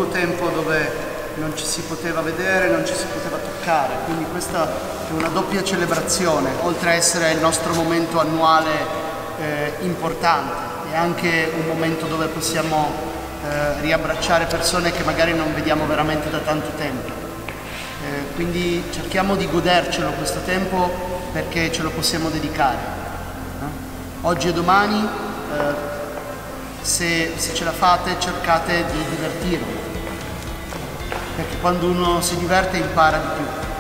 lungo tempo dove non ci si poteva vedere, non ci si poteva toccare, quindi questa è una doppia celebrazione, oltre a essere il nostro momento annuale importante, è anche un momento dove possiamo riabbracciare persone che magari non vediamo veramente da tanto tempo. Quindi cerchiamo di godercelo questo tempo perché ce lo possiamo dedicare. Oggi e domani, se ce la fate, cercate di divertirvi, perché quando uno si diverte impara di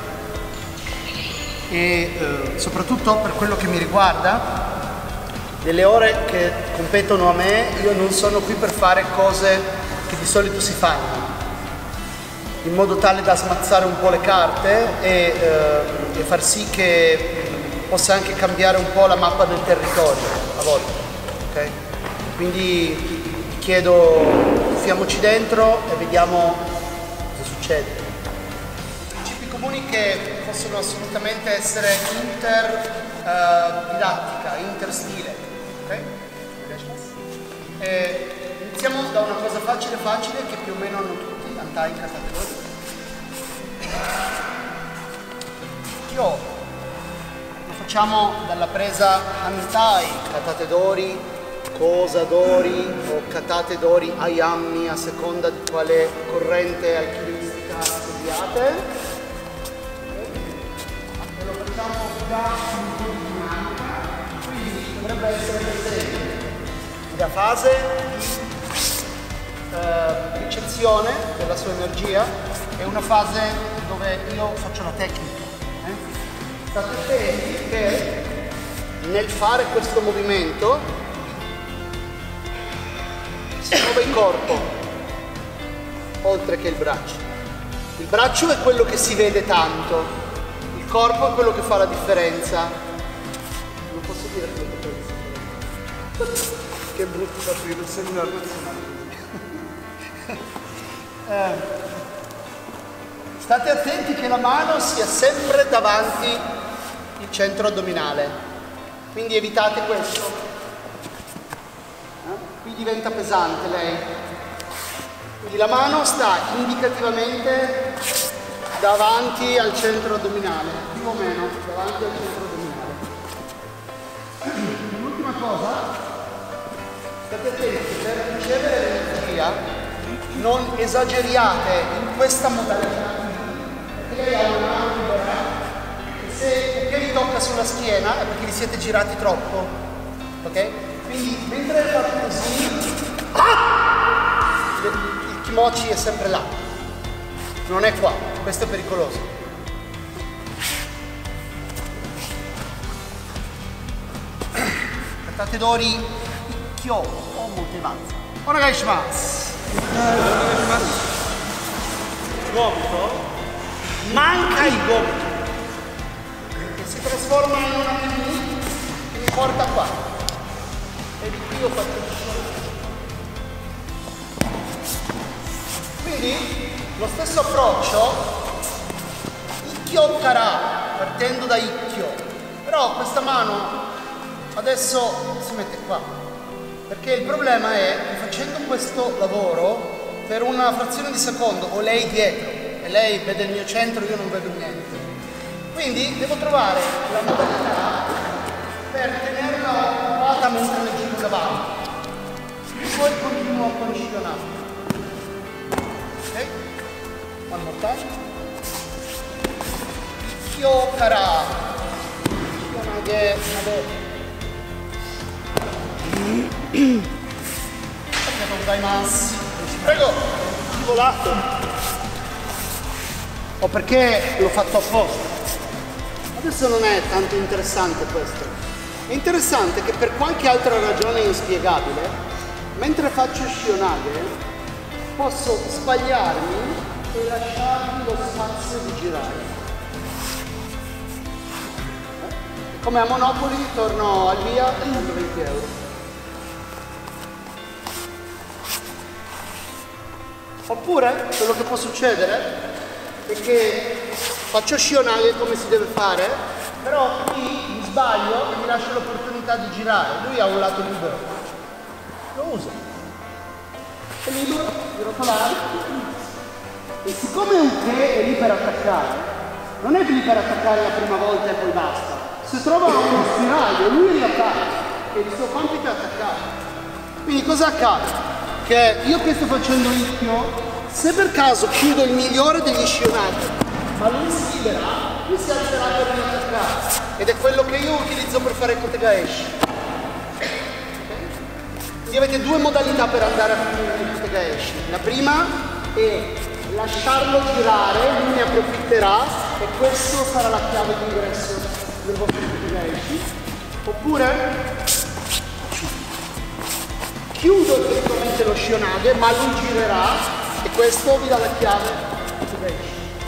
più. E soprattutto per quello che mi riguarda, nelle ore che competono a me, io non sono qui per fare cose che di solito si fanno, in modo tale da smazzare un po' le carte e far sì che possa anche cambiare un po' la mappa del territorio a volte, okay? Quindi ti chiedo, tuffiamoci dentro e vediamo cosa succede. Principi comuni che possono assolutamente essere interdidattica, interstile, ok? Iniziamo da una cosa facile che più o meno hanno tutti, antai, katatedori. Kyo. Lo facciamo dalla presa antai, katatedori, kosadori o katatedori ayammi, a seconda di quale corrente alchimistica studiate. E lo facciamo già un po' di dinamica, quindi dovrebbe essere presente la fase di ricezione della sua energia e una fase dove io faccio la tecnica. State attenti che nel fare questo movimento si muove il corpo oltre che il braccio. Il braccio è quello che si vede tanto, il corpo è quello che fa la differenza. Non posso dire quello che fa la differenza. Che brutto aprire il cellulare nazionale. State attenti che la mano sia sempre davanti il centro addominale, quindi evitate questo. Qui diventa pesante lei. Quindi la mano sta indicativamente davanti al centro addominale, più o meno davanti al centro addominale. L'ultima cosa, state attenti, per ricevere l'energia non esageriate in questa modalità, perché lei ha una mano libera e se vi tocca sulla schiena è perché vi siete girati troppo, ok? Quindi mentre fate così, il kimochi è sempre là, non è qua, questo è pericoloso. Katatedori Ikkyo o Motematsu. Onegai shimasu. Gomito manca il gomito che si trasforma in una mini che mi porta qua e di qui ho fatto il show. Quindi lo stesso approccio Ikkyo Kara, partendo da Ikkyo, però questa mano adesso si mette qua, perché il problema è che facendo questo lavoro per una frazione di secondo ho lei dietro e lei vede il mio centro, io non vedo niente, quindi devo trovare la modalità per tenerla occupata mentre le giro davanti e poi continuo a condicionare. Ok? One more time. Ikkyo Kara Shionage Nabe. Prego, volato. O perché l'ho fatto apposta. Adesso non è tanto interessante questo. È interessante che per qualche altra ragione inspiegabile, mentre faccio Shionage, posso sbagliarmi e lasciarmi lo spazio di girare. Come a Monopoli torno al via e prendo 20 euro. Oppure quello che può succedere è che faccio Shionage come si deve fare, però qui mi sbaglio e mi lascio l'opportunità di girare. Lui ha un lato libero, lo uso e libero di rotolare E siccome un che è lì per attaccare, non è lì per attaccare la prima volta e poi basta. Se trova uno spiraglio, lui li attacca e il suo compito è attaccare. Quindi cosa accade? Che io che sto facendo Ikkyo, se per caso chiudo il migliore degli shionagi, ma lui si libera, lui si alzerà per riattaccare. Ed è quello che io utilizzo per fare Kotegaeshi. Okay? Quindi avete due modalità per andare a finire il Kotegaeshi. La prima è lasciarlo girare, lui ne approfitterà e questo sarà la chiave di ingresso del vostro Kotegaeshi. Oppure chiudo effettivamente lo shionage, ma lui girerà e questo vi dà la chiave Kotegaeshi.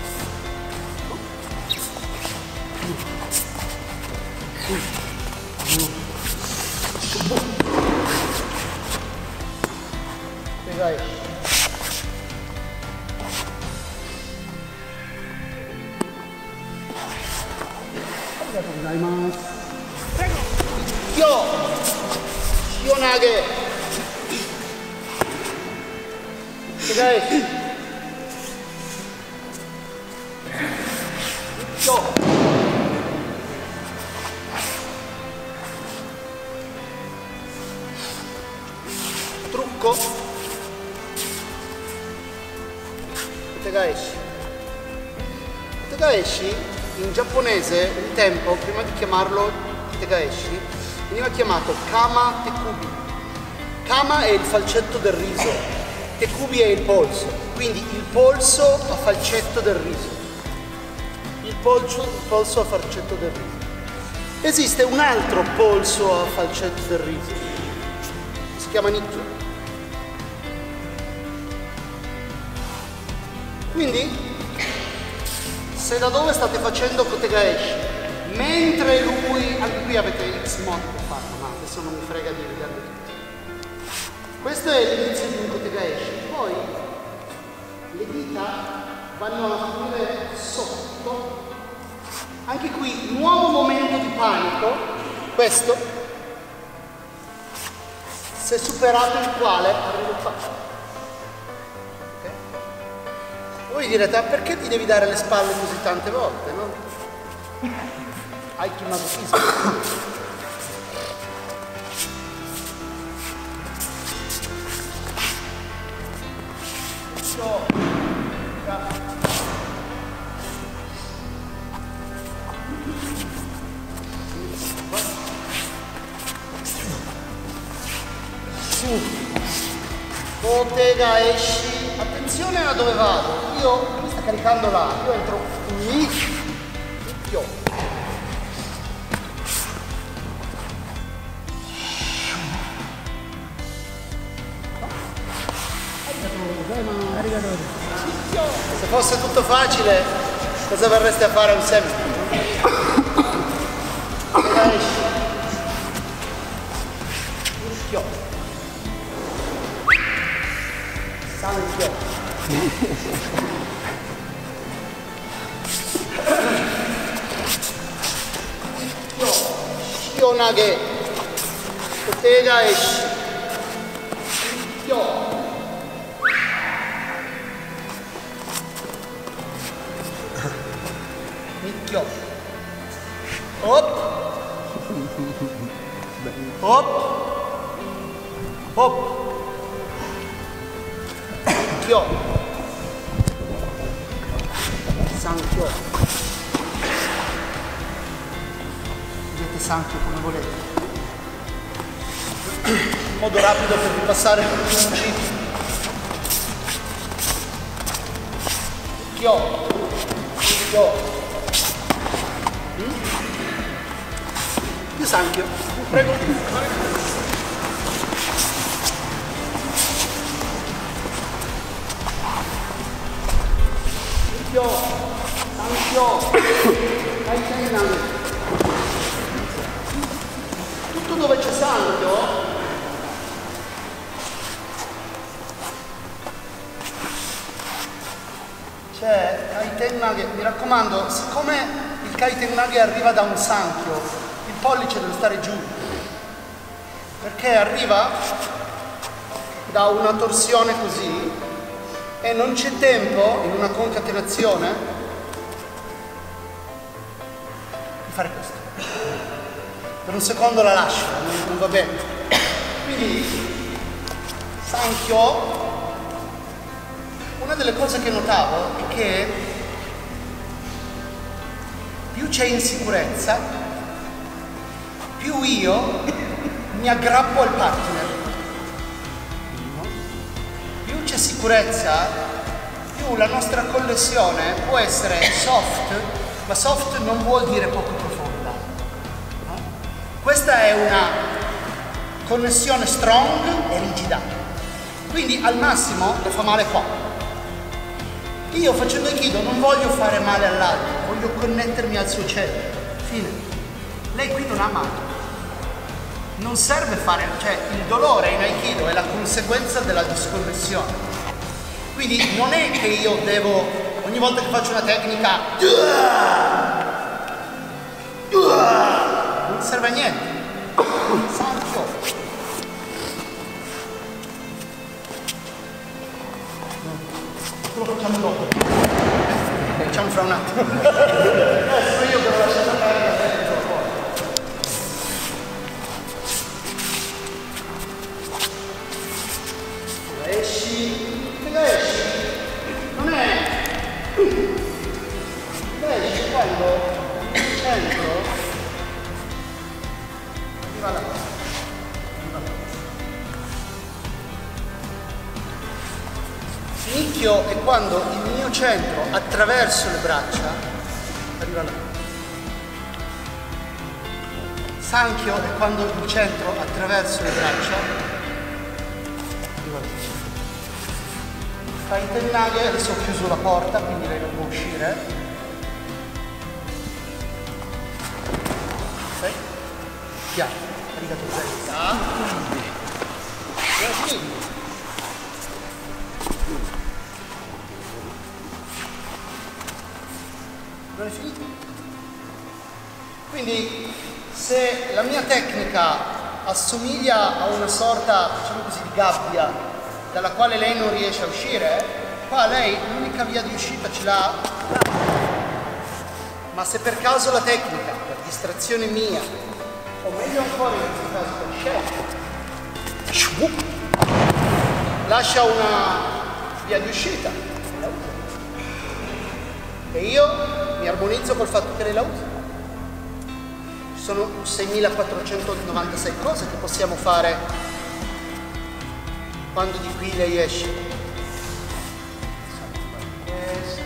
Kotegaeshi. Prego. Shionage. Kotegaeshi. Trucco. Kotegaeshi. Kotegaeshi in giapponese un tempo, prima di chiamarlo Kotegaeshi, veniva chiamato Kama Tekubi. Kama è il falcetto del riso, Tekubi è il polso, quindi il polso a falcetto del riso. Il polso a falcetto del riso. Esiste un altro polso a falcetto del riso, si chiama Nikyo. Quindi, se da dove state facendo Kotegaeshi, mentre lui, anche qui avete X modi per farlo, ma adesso non mi frega di vederlo tutto. Questo è l'inizio di un Kotegaeshi, poi le dita vanno a finire sotto, anche qui nuovo momento di panico, questo, se superato il quale arrivo qua. Voi direte, perché ti devi dare le spalle così tante volte, no? Hai chiamato fisico. Kotegaeshi. Attenzione a dove vado. Mi sta caricando là, io entro qui, Ikkyo. Se fosse tutto facile, cosa verreste a fare a un semestre? Ikkyo. Sankyo. Shionage. Kotegaeshi. Ikkyo. Ikkyo. Hop. Hop. Hop. Ikkyo. Sankyo. Vedete Sankyo come volete. In modo rapido per ripassare il principio. Ikkyo. Ikkyo. Più Sankyo. Prego. Sankyo. Tutto dove c'è Sankyo c'è Kaitennage. Mi raccomando, siccome il Kaitennage arriva da un Sankyo, il pollice deve stare giù, perché arriva da una torsione così e non c'è tempo in una concatenazione di fare questo. Per un secondo la lascio, non va bene. Quindi Sankhyo, una delle cose che notavo è che più c'è insicurezza, più io mi aggrappo al partner. Più c'è sicurezza, più la nostra connessione può essere soft, ma soft non vuol dire poco profonda. No? Questa è una connessione strong e rigida. Quindi al massimo le fa male qua. Io facendo Aikido non voglio fare male all'altro, voglio connettermi al suo cervello. Fine. Lei qui non ha male. Non serve fare, cioè il dolore in Aikido è la conseguenza della disconnessione. Quindi non è che io devo, ogni volta che faccio una tecnica, non serve a niente. Sankhyo. Lo facciamo dopo. Facciamo fra un attimo. Sono io che l'ho lasciato perdere. Esci, non è, esci quando il centro arriva là, nicchio è quando il mio centro attraverso le braccia arriva là. Sankhyo è quando il centro attraverso le braccia arriva là. Fai i tennaghe, adesso ho chiuso la porta, quindi lei non può uscire. Ok? Chiaro, arigato gozaimashita. Non è finito? Quindi se la mia tecnica assomiglia a una sorta, diciamo così, di gabbia dalla quale lei non riesce a uscire, qua lei l'unica via di uscita ce l'ha. Ma se per caso la tecnica, per distrazione mia, o meglio ancora in questo caso per scelta, lascia una via di uscita e io mi armonizzo col fatto che lei la usa. Ci sono 6.496 cose che possiamo fare quando di qui lei esce. Questo.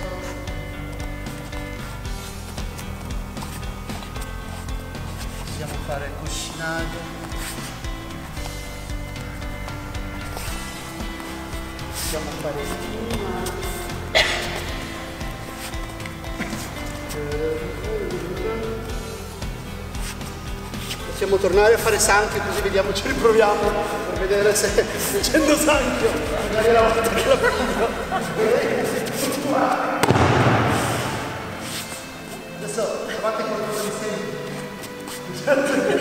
Possiamo fare cuscinaggio. Possiamo fare prima. Possiamo tornare a fare Sankhyo così vediamo, ci riproviamo per vedere se facendo Sankhyo magari la volta che la prendo. Adesso trovate qualcosa di semplice.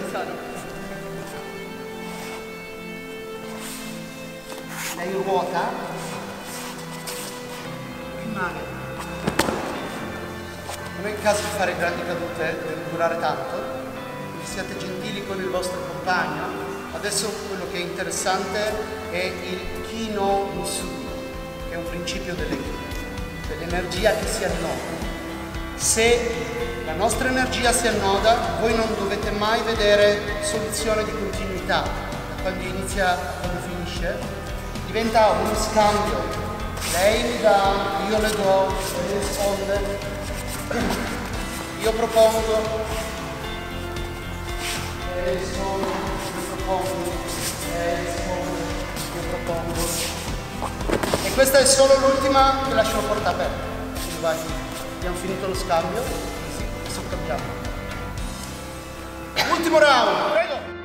Lei ruota, rimane. Non è il caso di fare grandi cadute, deve durare tanto. Siate gentili con il vostro compagno. Adesso quello che è interessante è il Ki no Musu, che è un principio dell'energia che si annoda. Se la nostra energia si annoda, voi non dovete mai vedere soluzione di continuità. Da quando inizia a quando finisce, diventa uno scambio. Lei mi dà, io le do, lei risponde, io propongo. Io propongo. E questa è solo l'ultima che lascio la porta aperta. Quindi vai, abbiamo finito lo scambio, adesso cambiamo. Ultimo round, prego!